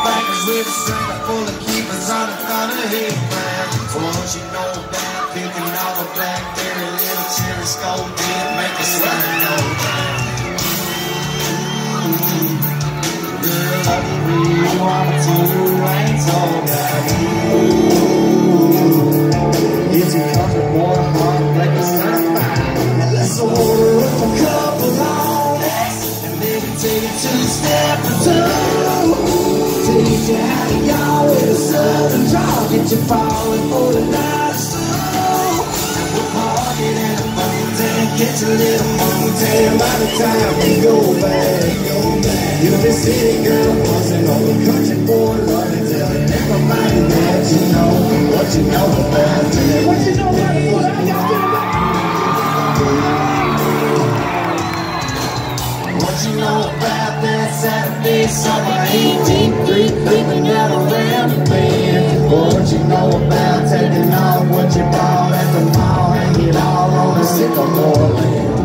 backers with a string full of keepers on the front of his man. What you know about picking all the blackberry little cherry skull did make us run no time. Girl, I can read one or two lines all about you. It's a country boy, heart like a certified. Let's order up a couple long necks and maybe take it two-step or two. Teach you how to yaw with a southern draw. Get you falling for the night slow. We'll park it in a mountain, get your little mountain. By the time we go back, you'll be city girl buzzing on the country boy, loving, telling everybody that you know what you know about it. What you know about it? What y'all feel about it? What you know about that Saturday summer 18th creeping out around the bend? What you know about taking off what you bought at the mall, hang it all on the sycamore land?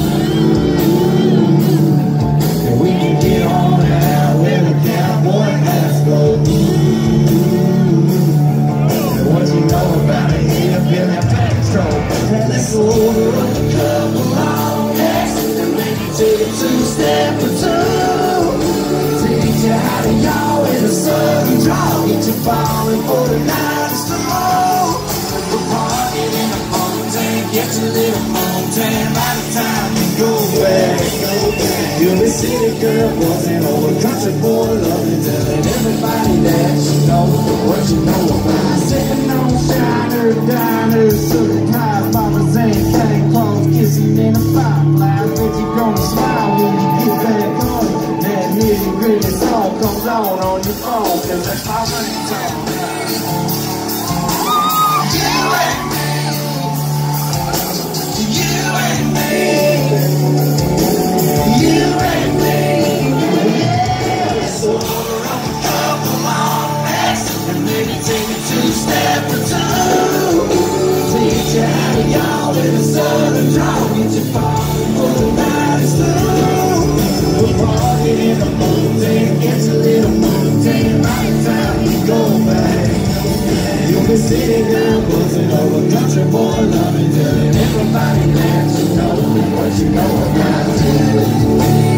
And we can get on out where the cowboy hats go. And what you know about a hillbilly backstroke? Let's order up a couple long necks and maybe take a two-step or two. Teach you how to yaw with a southern draw. Get you falling for the night slow. We'll park it in a mountain, get your little mountain. By the time you go back, you'll be city girl buzzing over country boy, loving, telling everybody that you know what you know about. Sipping on shiners, diners, southern pie, bombers and cane clothes, kissing in a firefly. Bet you gonna smile when you get back home. That nitty-gritty song comes on your phone, cause that's my ringtone. You and me, you and me, you and me. Yeah, let's order up a couple long necks and maybe take a two-step or two. Teach you how to yaw with a southern draw. Get you falling for the night is through. We'll park it in the mountain, get your little mountain. By the time you go back, you'll be city girl buzzing over country boy, loving, telling everybody that you know what you know about it.